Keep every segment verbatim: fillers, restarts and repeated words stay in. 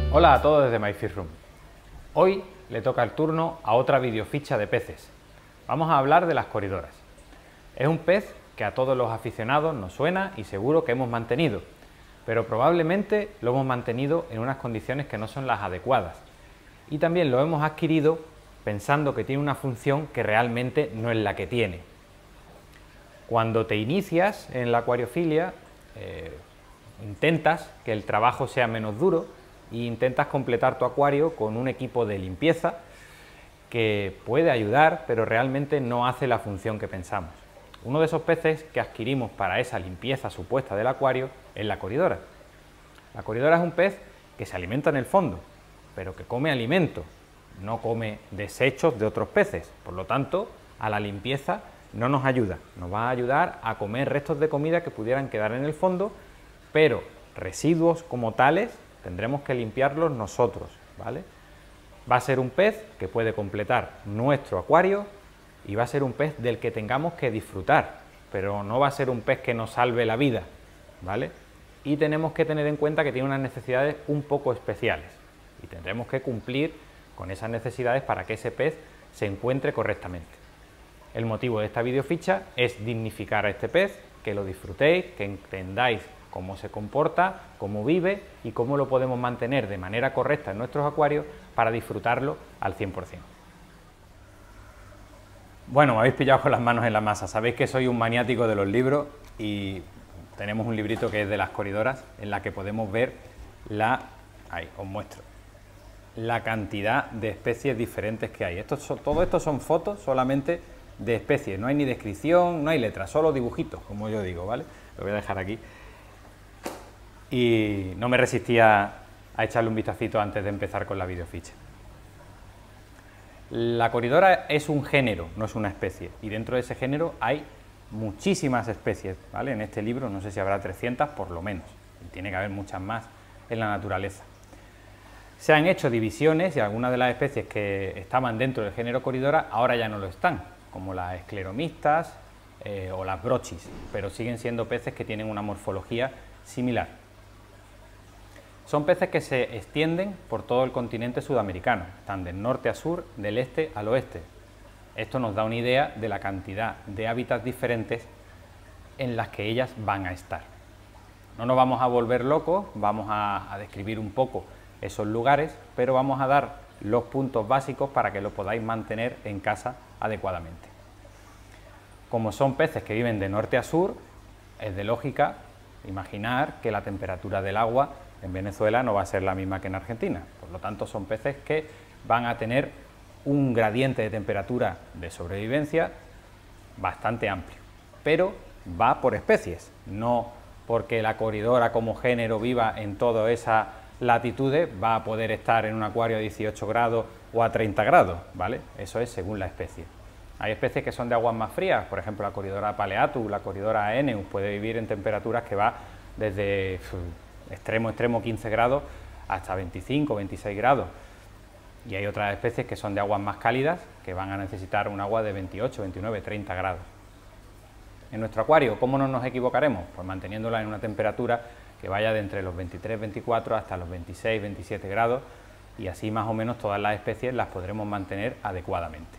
Hola a todos desde MyFishRoom. Hoy le toca el turno a otra videoficha de peces. Vamos a hablar de las coridoras. Es un pez que a todos los aficionados nos suena y seguro que hemos mantenido, pero probablemente lo hemos mantenido en unas condiciones que no son las adecuadas. Y también lo hemos adquirido pensando que tiene una función que realmente no es la que tiene. Cuando te inicias en la acuariofilia, eh, intentas que el trabajo sea menos duro e intentas completar tu acuario con un equipo de limpieza que puede ayudar, pero realmente no hace la función que pensamos. Uno de esos peces que adquirimos para esa limpieza supuesta del acuario es la coridora. La coridora es un pez que se alimenta en el fondo, pero que come alimento, no come desechos de otros peces. Por lo tanto, a la limpieza no nos ayuda. Nos va a ayudar a comer restos de comida que pudieran quedar en el fondo, pero residuos como tales tendremos que limpiarlos nosotros, ¿vale? Va a ser un pez que puede completar nuestro acuario y va a ser un pez del que tengamos que disfrutar, pero no va a ser un pez que nos salve la vida, ¿vale? Y tenemos que tener en cuenta que tiene unas necesidades un poco especiales y tendremos que cumplir con esas necesidades para que ese pez se encuentre correctamente. El motivo de esta videoficha es dignificar a este pez, que lo disfrutéis, que entendáis cómo se comporta, cómo vive y cómo lo podemos mantener de manera correcta en nuestros acuarios para disfrutarlo al cien por cien. Bueno, me habéis pillado con las manos en la masa. Sabéis que soy un maniático de los libros y tenemos un librito que es de las coridoras en la que podemos ver la... ahí, os muestro. La cantidad de especies diferentes que hay. Esto son, todo esto son fotos solamente de especies. No hay ni descripción, no hay letras, solo dibujitos, como yo digo, ¿vale? Lo voy a dejar aquí. Y no me resistía a echarle un vistacito antes de empezar con la videoficha. La coridora es un género, no es una especie, y dentro de ese género hay muchísimas especies, ¿vale? En este libro no sé si habrá trescientas por lo menos, y tiene que haber muchas más en la naturaleza. Se han hecho divisiones y algunas de las especies que estaban dentro del género coridora ahora ya no lo están, como las escleromistas eh, o las brochis, pero siguen siendo peces que tienen una morfología similar. Son peces que se extienden por todo el continente sudamericano, están del norte a sur, del este al oeste. Esto nos da una idea de la cantidad de hábitats diferentes en las que ellas van a estar. No nos vamos a volver locos, vamos a, a describir un poco esos lugares, pero vamos a dar los puntos básicos para que lo podáis mantener en casa adecuadamente. Como son peces que viven de norte a sur, es de lógica imaginar que la temperatura del agua en Venezuela no va a ser la misma que en Argentina, por lo tanto son peces que van a tener un gradiente de temperatura de sobrevivencia bastante amplio, pero va por especies, no porque la coridora como género viva en todas esas latitudes va a poder estar en un acuario a dieciocho grados o a treinta grados, ¿vale? Eso es según la especie. Hay especies que son de aguas más frías, por ejemplo la coridora paleatus, la coridora aeneus, puede vivir en temperaturas que va desde extremo, extremo quince grados hasta veinticinco, veintiséis grados. Y hay otras especies que son de aguas más cálidas, que van a necesitar un agua de veintiocho, veintinueve, treinta grados. En nuestro acuario, ¿cómo no nos equivocaremos? Pues manteniéndola en una temperatura que vaya de entre los veintitrés, veinticuatro hasta los veintiséis, veintisiete grados, y así más o menos todas las especies las podremos mantener adecuadamente.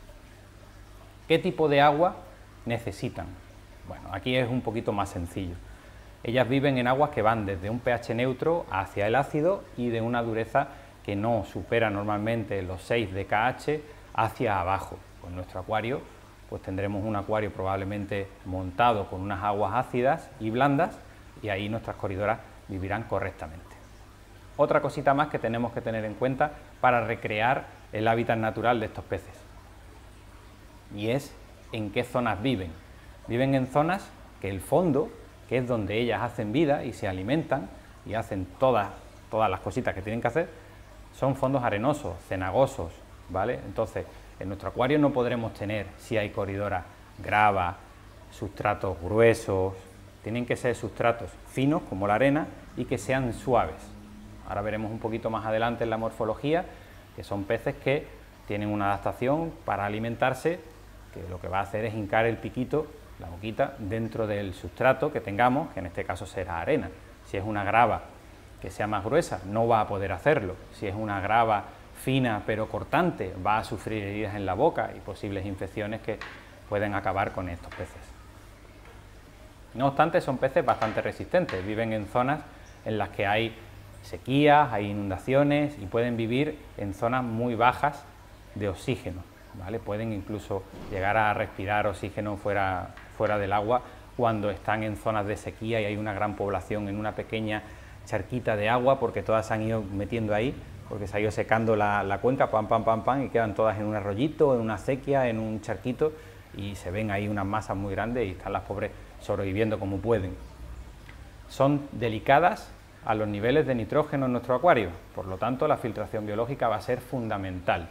¿Qué tipo de agua necesitan? Bueno, aquí es un poquito más sencillo. Ellas viven en aguas que van desde un pH neutro hacia el ácido y de una dureza que no supera normalmente los seis de pH hacia abajo. Con nuestro acuario pues tendremos un acuario probablemente montado con unas aguas ácidas y blandas y ahí nuestras coridoras vivirán correctamente. Otra cosita más que tenemos que tener en cuenta para recrear el hábitat natural de estos peces y es en qué zonas viven. Viven en zonas que el fondo, que es donde ellas hacen vida y se alimentan y hacen todas, todas las cositas que tienen que hacer, son fondos arenosos, cenagosos, ¿vale? Entonces, en nuestro acuario no podremos tener, si hay coridora, grava, sustratos gruesos, tienen que ser sustratos finos como la arena y que sean suaves. Ahora veremos un poquito más adelante en la morfología que son peces que tienen una adaptación para alimentarse, que lo que va a hacer es hincar el piquito, la boquita, dentro del sustrato que tengamos, que en este caso será arena. Si es una grava que sea más gruesa, no va a poder hacerlo. Si es una grava fina pero cortante, va a sufrir heridas en la boca y posibles infecciones que pueden acabar con estos peces. No obstante, son peces bastante resistentes, viven en zonas en las que hay sequías, hay inundaciones y pueden vivir en zonas muy bajas de oxígeno, ¿vale? Pueden incluso llegar a respirar oxígeno fuera, fuera del agua cuando están en zonas de sequía y hay una gran población en una pequeña charquita de agua, porque todas se han ido metiendo ahí, porque se ha ido secando la, la cuenca, pam, pam, pam, pam, y quedan todas en un arroyito, en una acequia, en un charquito, y se ven ahí unas masas muy grandes y están las pobres sobreviviendo como pueden. Son delicadas a los niveles de nitrógeno en nuestro acuario, por lo tanto la filtración biológica va a ser fundamental.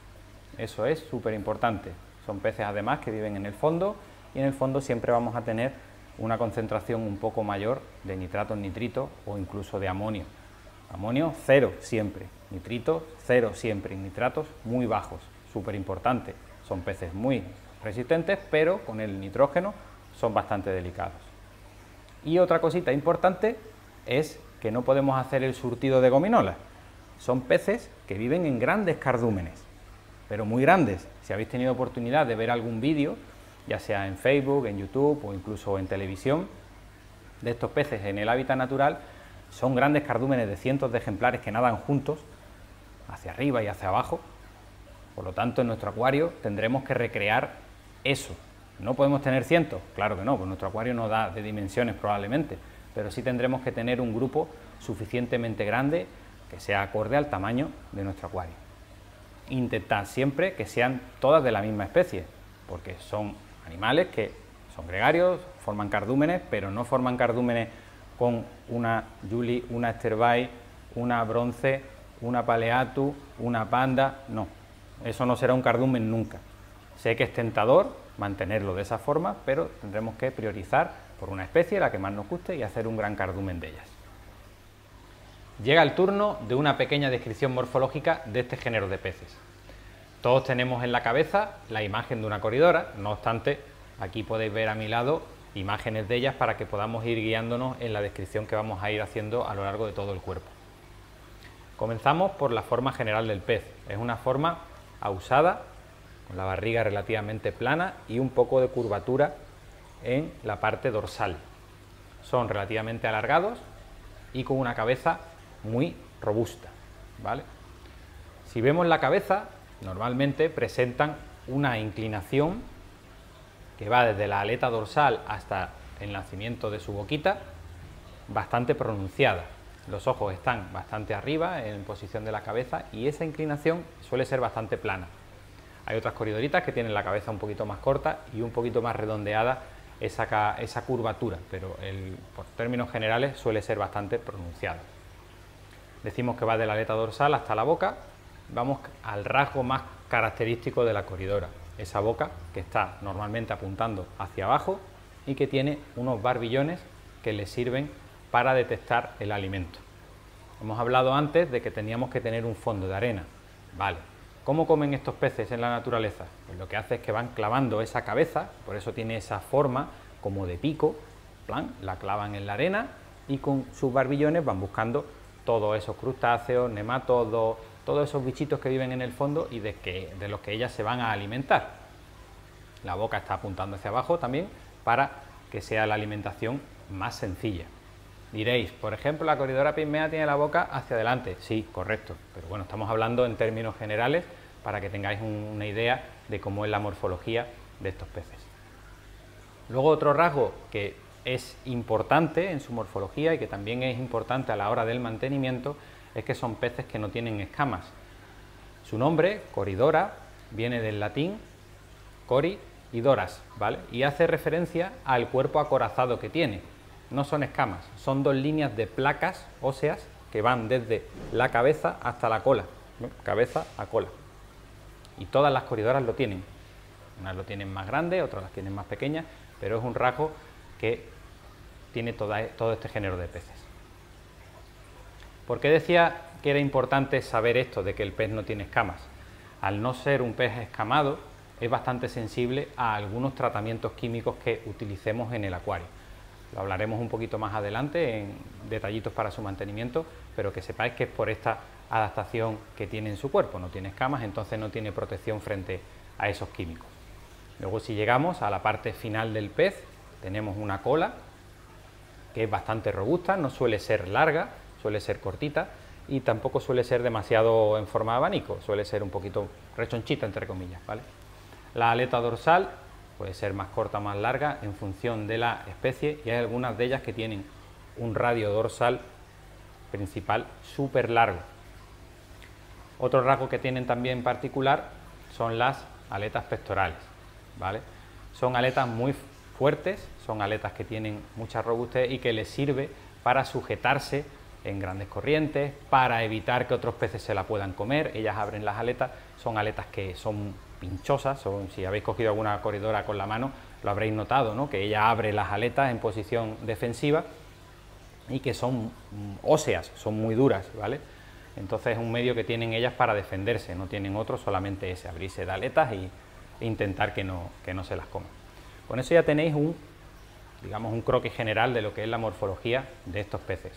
Eso es súper importante. Son peces además que viven en el fondo y en el fondo siempre vamos a tener una concentración un poco mayor de nitratos, nitritos o incluso de amonio. Amonio cero siempre, nitrito cero siempre, nitratos muy bajos, súper importante. Son peces muy resistentes, pero con el nitrógeno son bastante delicados. Y otra cosita importante es que no podemos hacer el surtido de gominolas. Son peces que viven en grandes cardúmenes, pero muy grandes. Si habéis tenido oportunidad de ver algún vídeo, ya sea en Facebook, en YouTube o incluso en televisión, de estos peces en el hábitat natural, son grandes cardúmenes de cientos de ejemplares que nadan juntos, hacia arriba y hacia abajo. Por lo tanto, en nuestro acuario tendremos que recrear eso. ¿No podemos tener cientos? Claro que no, pues nuestro acuario no da de dimensiones probablemente, pero sí tendremos que tener un grupo suficientemente grande que sea acorde al tamaño de nuestro acuario. Intentar siempre que sean todas de la misma especie, porque son animales que son gregarios, forman cardúmenes, pero no forman cardúmenes con una Julie, una Esterbay, una Bronce, una Paleatus, una Panda, no, eso no será un cardumen nunca. Sé que es tentador mantenerlo de esa forma, pero tendremos que priorizar por una especie, la que más nos guste, y hacer un gran cardumen de ellas. Llega el turno de una pequeña descripción morfológica de este género de peces. Todos tenemos en la cabeza la imagen de una coridora, no obstante, aquí podéis ver a mi lado imágenes de ellas para que podamos ir guiándonos en la descripción que vamos a ir haciendo a lo largo de todo el cuerpo. Comenzamos por la forma general del pez. Es una forma ausada, con la barriga relativamente plana y un poco de curvatura en la parte dorsal. Son relativamente alargados y con una cabeza muy robusta, ¿vale? Si vemos la cabeza, normalmente presentan una inclinación que va desde la aleta dorsal hasta el nacimiento de su boquita, bastante pronunciada. Los ojos están bastante arriba en posición de la cabeza y esa inclinación suele ser bastante plana. Hay otras coridoritas que tienen la cabeza un poquito más corta y un poquito más redondeada esa, esa curvatura, pero el, por términos generales suele ser bastante pronunciada. Decimos que va de la aleta dorsal hasta la boca. Vamos al rasgo más característico de la coridora, esa boca que está normalmente apuntando hacia abajo y que tiene unos barbillones que le sirven para detectar el alimento. Hemos hablado antes de que teníamos que tener un fondo de arena. Vale, ¿cómo comen estos peces en la naturaleza? Pues lo que hace es que van clavando esa cabeza, por eso tiene esa forma como de pico, plan, la clavan en la arena y con sus barbillones van buscando todos esos crustáceos, nematodos, todos esos bichitos que viven en el fondo y de, que, de los que ellas se van a alimentar. La boca está apuntando hacia abajo también para que sea la alimentación más sencilla. Diréis, por ejemplo, la coridora pigmea tiene la boca hacia adelante. Sí, correcto, pero bueno, estamos hablando en términos generales para que tengáis un, una idea de cómo es la morfología de estos peces. Luego otro rasgo que es importante en su morfología y que también es importante a la hora del mantenimiento es que son peces que no tienen escamas. Su nombre, coridora, viene del latín cori y doras, ¿vale? Y hace referencia al cuerpo acorazado que tiene. No son escamas, son dos líneas de placas óseas que van desde la cabeza hasta la cola, ¿no? Cabeza a cola. Y todas las coridoras lo tienen. Unas lo tienen más grandes, otras las tienen más pequeñas, pero es un rasgo que tiene toda, todo este género de peces. ¿Por qué decía que era importante saber esto de que el pez no tiene escamas? Al no ser un pez escamado, es bastante sensible a algunos tratamientos químicos que utilicemos en el acuario. lo hablaremos un poquito más adelante en detallitos para su mantenimiento, pero que sepáis que es por esta adaptación que tiene en su cuerpo, no tiene escamas, entonces no tiene protección frente a esos químicos. Luego, si llegamos a la parte final del pez, tenemos una cola que es bastante robusta, no suele ser larga, suele ser cortita y tampoco suele ser demasiado en forma de abanico, suele ser un poquito rechonchita, entre comillas, ¿vale? La aleta dorsal puede ser más corta o más larga en función de la especie y hay algunas de ellas que tienen un radio dorsal principal súper largo. Otro rasgo que tienen también en particular son las aletas pectorales, ¿vale? Son aletas muy fuertes, son aletas que tienen mucha robustez y que les sirve para sujetarse en grandes corrientes, para evitar que otros peces se la puedan comer. Ellas abren las aletas, son aletas que son pinchosas, son, si habéis cogido alguna corredora con la mano lo habréis notado, ¿no? Que ella abre las aletas en posición defensiva y que son óseas, son muy duras, ¿vale? Entonces es un medio que tienen ellas para defenderse, no tienen otro, solamente ese, abrirse de aletas y, e intentar que no, que no se las coman. Con eso ya tenéis un, digamos, un croquis general de lo que es la morfología de estos peces.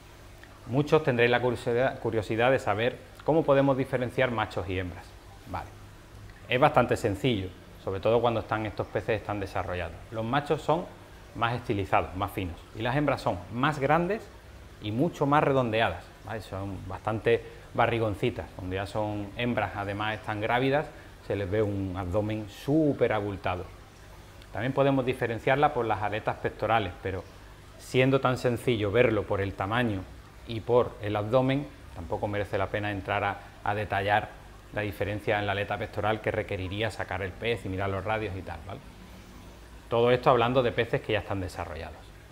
Muchos tendréis la curiosidad, curiosidad de saber cómo podemos diferenciar machos y hembras. Vale. Es bastante sencillo, sobre todo cuando están estos peces están desarrollados. Los machos son más estilizados, más finos, y las hembras son más grandes y mucho más redondeadas, ¿vale? Son bastante barrigoncitas. Cuando ya son hembras, además están grávidas, se les ve un abdomen súper abultado. También podemos diferenciarla por las aletas pectorales, pero siendo tan sencillo verlo por el tamaño y por el abdomen, tampoco merece la pena entrar a, a detallar la diferencia en la aleta pectoral que requeriría sacar el pez y mirar los radios y tal, ¿vale? Todo esto hablando de peces que ya están desarrollados.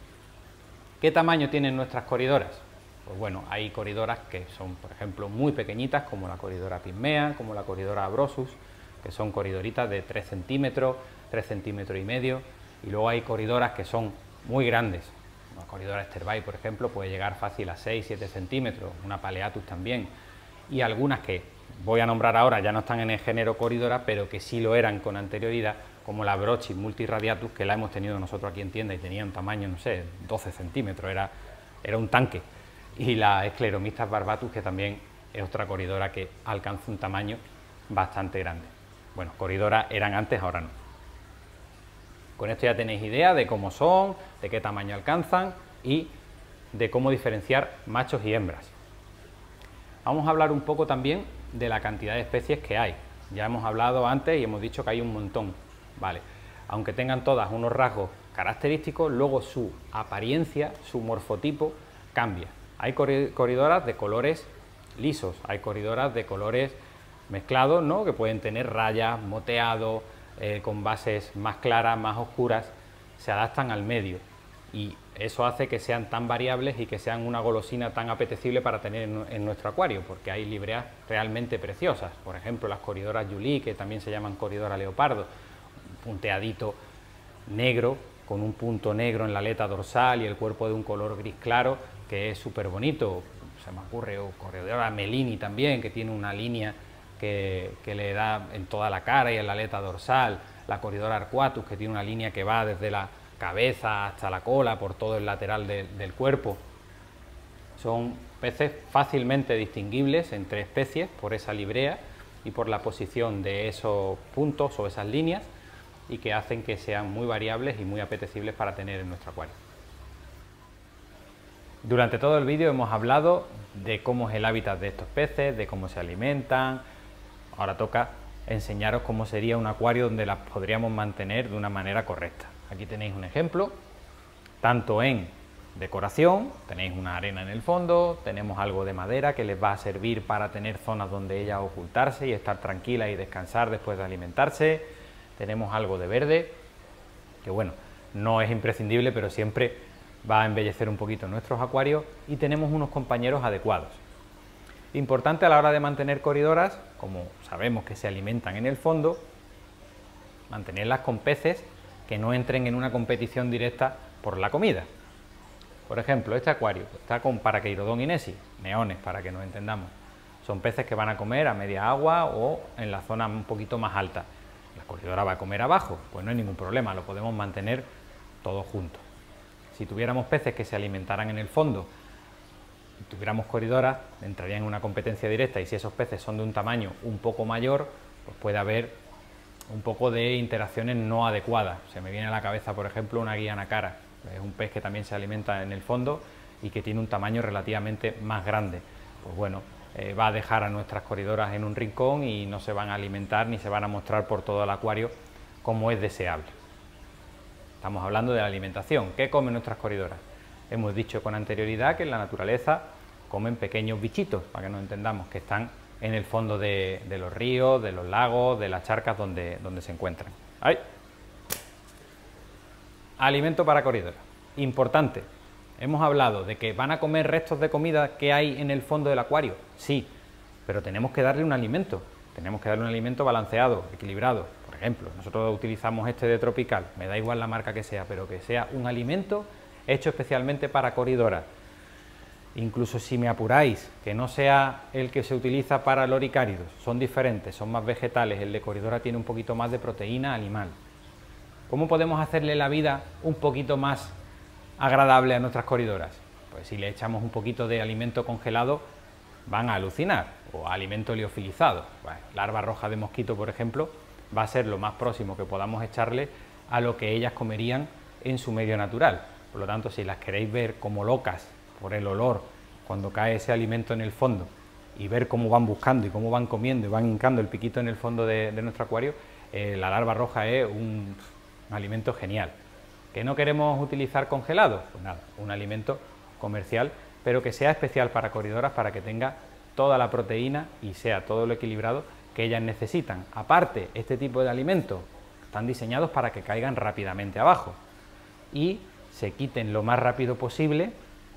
¿Qué tamaño tienen nuestras coridoras? Pues bueno, hay coridoras que son, por ejemplo, muy pequeñitas, como la coridora pigmea, como la coridora abrosus, que son coridoritas de tres centímetros, tres centímetros y medio, y luego hay coridoras que son muy grandes. Una coridora Esterbay, por ejemplo, puede llegar fácil a seis, siete centímetros, una Paleatus también, y algunas que voy a nombrar ahora ya no están en el género coridora, pero que sí lo eran con anterioridad, como la Brochis multiradiatus, que la hemos tenido nosotros aquí en tienda y tenía un tamaño, no sé, doce centímetros, era, era un tanque, y la Scleromystas barbatus, que también es otra coridora que alcanza un tamaño bastante grande. Bueno, coridoras eran antes, ahora no. Con esto ya tenéis idea de cómo son, de qué tamaño alcanzan y de cómo diferenciar machos y hembras. Vamos a hablar un poco también de la cantidad de especies que hay. Ya hemos hablado antes y hemos dicho que hay un montón, ¿vale? Aunque tengan todas unos rasgos característicos, luego su apariencia, su morfotipo cambia. Hay coridoras de colores lisos, hay coridoras de colores mezclados, ¿no? Que pueden tener rayas, moteado, eh, con bases más claras, más oscuras, se adaptan al medio y eso hace que sean tan variables y que sean una golosina tan apetecible para tener en, en nuestro acuario, porque hay libreas realmente preciosas, por ejemplo las coridoras Julie, que también se llaman coridora leopardo, un punteadito negro con un punto negro en la aleta dorsal y el cuerpo de un color gris claro, que es súper bonito. Se me ocurre, o coridora Melini también, que tiene una línea que, que le da en toda la cara y en la aleta dorsal, la coridora Arcuatus, que tiene una línea que va desde la cabeza hasta la cola, por todo el lateral de, del cuerpo. Son peces fácilmente distinguibles entre especies por esa librea y por la posición de esos puntos o esas líneas, y que hacen que sean muy variables y muy apetecibles para tener en nuestro acuario. Durante todo el vídeo hemos hablado de cómo es el hábitat de estos peces, de cómo se alimentan. Ahora toca enseñaros cómo sería un acuario donde las podríamos mantener de una manera correcta. Aquí tenéis un ejemplo, tanto en decoración, tenéis una arena en el fondo, tenemos algo de madera que les va a servir para tener zonas donde ellas ocultarse y estar tranquilas y descansar después de alimentarse. Tenemos algo de verde, que bueno, no es imprescindible, pero siempre va a embellecer un poquito nuestros acuarios, y tenemos unos compañeros adecuados. Importante a la hora de mantener coridoras, como sabemos que se alimentan en el fondo, mantenerlas con peces que no entren en una competición directa por la comida. Por ejemplo, este acuario está con Paraqueirodon inesi, neones para que nos entendamos. Son peces que van a comer a media agua o en la zona un poquito más alta. La coridora va a comer abajo, pues no hay ningún problema, lo podemos mantener todos juntos. Si tuviéramos peces que se alimentaran en el fondo y tuviéramos corridoras, entrarían en una competencia directa, y si esos peces son de un tamaño un poco mayor, pues puede haber un poco de interacciones no adecuadas. Se me viene a la cabeza, por ejemplo, una guianacara. Es un pez que también se alimenta en el fondo y que tiene un tamaño relativamente más grande. Pues bueno, eh, va a dejar a nuestras corridoras en un rincón y no se van a alimentar ni se van a mostrar por todo el acuario como es deseable. Estamos hablando de la alimentación. ¿Qué comen nuestras corridoras? Hemos dicho con anterioridad que en la naturaleza comen pequeños bichitos, para que nos entendamos, que están en el fondo de, de los ríos, de los lagos, de las charcas donde, donde se encuentran. ¡Ay! Alimento para corridoras. Importante. Hemos hablado de que van a comer restos de comida que hay en el fondo del acuario. Sí, pero tenemos que darle un alimento. Tenemos que darle un alimento balanceado, equilibrado. Por ejemplo, nosotros utilizamos este de Tropical, me da igual la marca que sea, pero que sea un alimento hecho especialmente para corridoras. Incluso si me apuráis, que no sea el que se utiliza para loricáridos, son diferentes, son más vegetales, el de corridora tiene un poquito más de proteína animal. ¿Cómo podemos hacerle la vida un poquito más agradable a nuestras corridoras? Pues si le echamos un poquito de alimento congelado, van a alucinar, o alimento liofilizado. Bueno, larva roja de mosquito, por ejemplo, va a ser lo más próximo que podamos echarle a lo que ellas comerían en su medio natural. Por lo tanto, si las queréis ver como locas por el olor cuando cae ese alimento en el fondo y ver cómo van buscando y cómo van comiendo y van hincando el piquito en el fondo de, de nuestro acuario, eh, la larva roja es un, un alimento genial. ¿Que no queremos utilizar congelado? Pues nada, un alimento comercial, pero que sea especial para corridoras, para que tenga toda la proteína y sea todo lo equilibrado que ellas necesitan. Aparte, este tipo de alimentos están diseñados para que caigan rápidamente abajo y se quiten lo más rápido posible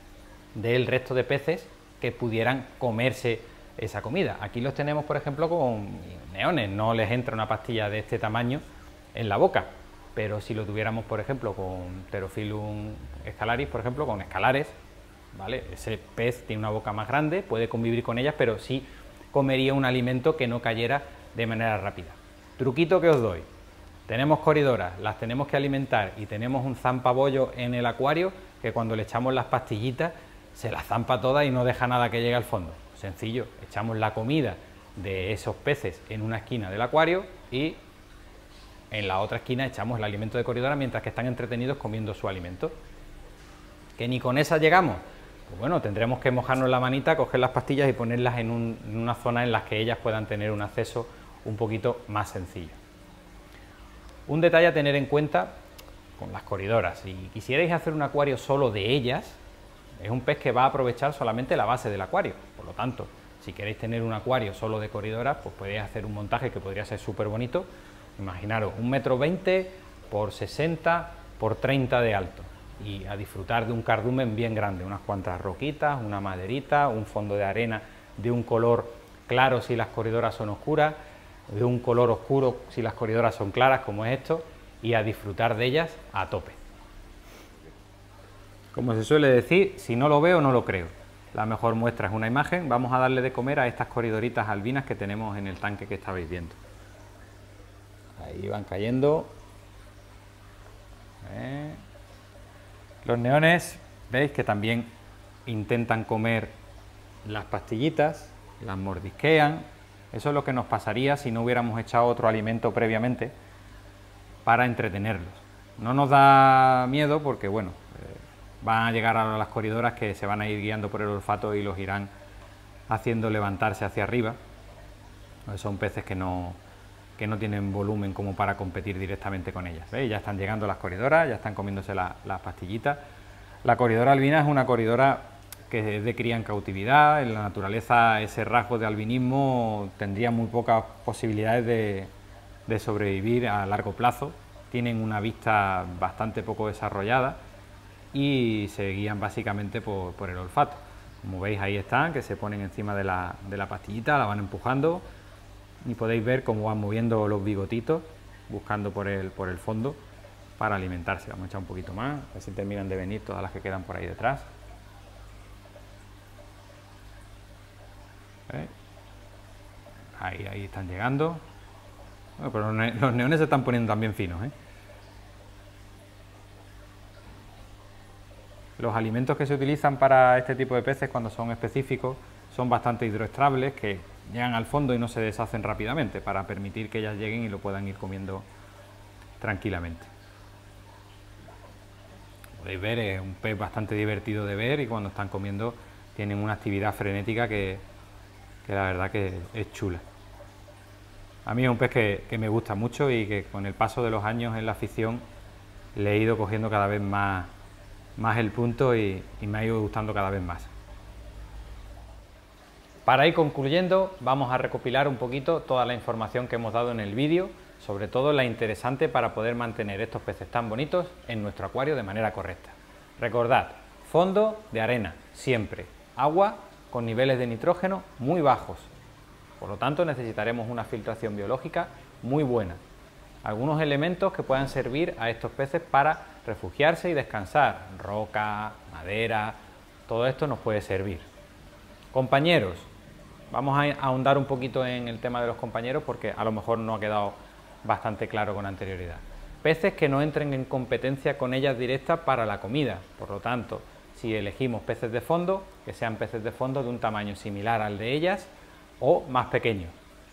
del resto de peces que pudieran comerse esa comida. Aquí los tenemos, por ejemplo, con neones, no les entra una pastilla de este tamaño en la boca, pero si lo tuviéramos, por ejemplo, con Pterophyllum scalaris, por ejemplo, con escalares, ¿vale? Ese pez tiene una boca más grande, puede convivir con ellas, pero sí comería un alimento que no cayera de manera rápida. Truquito que os doy: tenemos corridoras, las tenemos que alimentar y tenemos un zampabollo en el acuario que cuando le echamos las pastillitas se las zampa todas y no deja nada que llegue al fondo. Sencillo, echamos la comida de esos peces en una esquina del acuario y en la otra esquina echamos el alimento de corridora mientras que están entretenidos comiendo su alimento. ¿Que ni con esa llegamos? Pues bueno, tendremos que mojarnos la manita, coger las pastillas y ponerlas en, un, en una zona en la que ellas puedan tener un acceso un poquito más sencillo. Un detalle a tener en cuenta con las corridoras: si quisierais hacer un acuario solo de ellas, es un pez que va a aprovechar solamente la base del acuario. Por lo tanto, si queréis tener un acuario solo de corridoras, pues podéis hacer un montaje que podría ser súper bonito. Imaginaros un metro veinte por sesenta por treinta de alto y a disfrutar de un cardumen bien grande, unas cuantas roquitas, una maderita, un fondo de arena de un color claro si las corridoras son oscuras, de un color oscuro si las corridoras son claras, como es esto, y a disfrutar de ellas a tope. Como se suele decir, si no lo veo, no lo creo. La mejor muestra es una imagen. Vamos a darle de comer a estas corridoritas albinas que tenemos en el tanque que estabais viendo. Ahí van cayendo. Eh. Los neones, veis que también intentan comer las pastillitas, las mordisquean. Eso es lo que nos pasaría si no hubiéramos echado otro alimento previamente para entretenerlos. No nos da miedo porque, bueno, eh, van a llegar a las corridoras que se van a ir guiando por el olfato y los irán haciendo levantarse hacia arriba. Son peces que no, que no tienen volumen como para competir directamente con ellas. ¿Veis? Ya están llegando las corridoras, ya están comiéndose la, las pastillitas. La corridora albina es una corridora que es de cría en cautividad. En la naturaleza ese rasgo de albinismo tendría muy pocas posibilidades de, de sobrevivir a largo plazo. Tienen una vista bastante poco desarrollada y se guían básicamente por, por el olfato. Como veis, ahí están, que se ponen encima de la, de la pastillita, la van empujando y podéis ver cómo van moviendo los bigotitos buscando por el, por el fondo para alimentarse. Vamos a echar un poquito más, a ver si terminan de venir todas las que quedan por ahí detrás. ¿Eh? Ahí, ahí están llegando. Bueno, pero los, ne los neones se están poniendo también finos, ¿eh? Los alimentos que se utilizan para este tipo de peces, cuando son específicos, son bastante hidroestables, que llegan al fondo y no se deshacen rápidamente, para permitir que ellas lleguen y lo puedan ir comiendo tranquilamente. Podéis ver, es un pez bastante divertido de ver y cuando están comiendo tienen una actividad frenética que, que la verdad que es chula. A mí es un pez que, que me gusta mucho y que con el paso de los años en la afición le he ido cogiendo cada vez más, más el punto y, y me ha ido gustando cada vez más. Para ir concluyendo, vamos a recopilar un poquito toda la información que hemos dado en el vídeo, sobre todo la interesante para poder mantener estos peces tan bonitos en nuestro acuario de manera correcta. Recordad, fondo de arena, siempre, agua con niveles de nitrógeno muy bajos, por lo tanto necesitaremos una filtración biológica muy buena. Algunos elementos que puedan servir a estos peces para refugiarse y descansar, roca, madera, todo esto nos puede servir. Compañeros, vamos a ahondar un poquito en el tema de los compañeros porque a lo mejor no ha quedado bastante claro con anterioridad. Peces que no entren en competencia con ellas directas para la comida, por lo tanto, si elegimos peces de fondo, que sean peces de fondo de un tamaño similar al de ellas o más pequeños.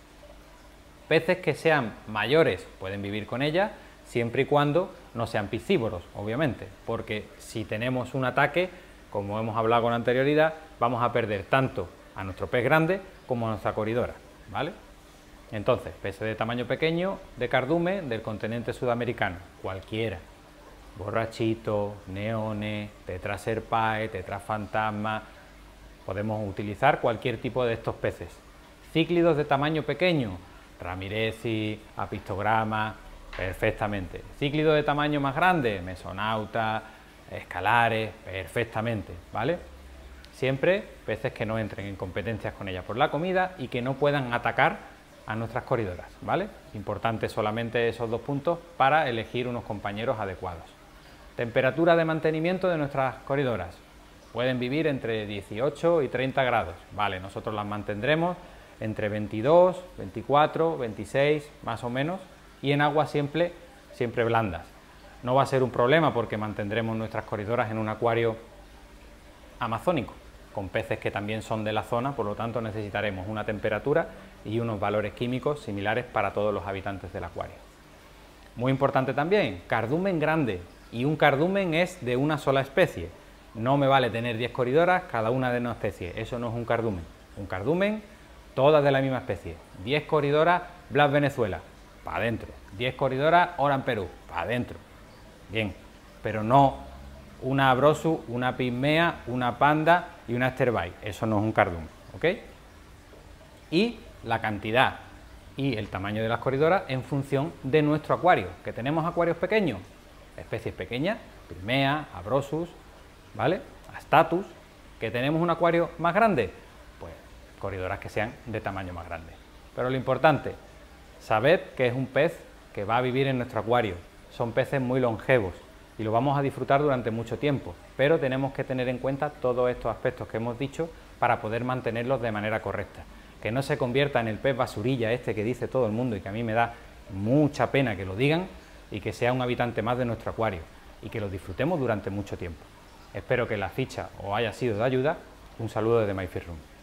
Peces que sean mayores pueden vivir con ellas siempre y cuando no sean piscívoros, obviamente, porque si tenemos un ataque, como hemos hablado con anterioridad, vamos a perder tanto a nuestro pez grande como a nuestra coridora, ¿vale? Entonces, peces de tamaño pequeño, de cardumen, del continente sudamericano, cualquiera. Borrachito, neone, tetraserpae, tetrafantasma, podemos utilizar cualquier tipo de estos peces. Cíclidos de tamaño pequeño, ramirezi, apistograma, perfectamente. Cíclidos de tamaño más grande, mesonauta, escalares, perfectamente, ¿vale? Siempre peces que no entren en competencias con ellas por la comida y que no puedan atacar a nuestras coridoras, ¿vale? Importante solamente esos dos puntos para elegir unos compañeros adecuados. Temperatura de mantenimiento de nuestras coridoras. Pueden vivir entre dieciocho y treinta grados, ¿vale? Nosotros las mantendremos entre veintidós, veinticuatro, veintiséis, más o menos, y en agua siempre, siempre blandas. No va a ser un problema porque mantendremos nuestras coridoras en un acuario amazónico, con peces que también son de la zona, por lo tanto necesitaremos una temperatura y unos valores químicos similares para todos los habitantes del acuario. Muy importante también, cardumen grande, y un cardumen es de una sola especie. No me vale tener diez coridoras, cada una de una especie, eso no es un cardumen. Un cardumen, todas de la misma especie. diez coridoras Blas Venezuela, para adentro. diez coridoras Oran Perú, para adentro. Bien, pero no una Abrosus, una Pigmea, una Panda y una Esterbay. Eso no es un cardumen, ¿ok? Y la cantidad y el tamaño de las coridoras en función de nuestro acuario. ¿Que tenemos acuarios pequeños? Especies pequeñas, Pigmea, Abrosus, ¿vale? Astatus. ¿Que tenemos un acuario más grande? Pues coridoras que sean de tamaño más grande. Pero lo importante, sabed que es un pez que va a vivir en nuestro acuario. Son peces muy longevos y lo vamos a disfrutar durante mucho tiempo, pero tenemos que tener en cuenta todos estos aspectos que hemos dicho para poder mantenerlos de manera correcta. Que no se convierta en el pez basurilla este que dice todo el mundo y que a mí me da mucha pena que lo digan, y que sea un habitante más de nuestro acuario y que lo disfrutemos durante mucho tiempo. Espero que la ficha os haya sido de ayuda. Un saludo desde My Fish Room.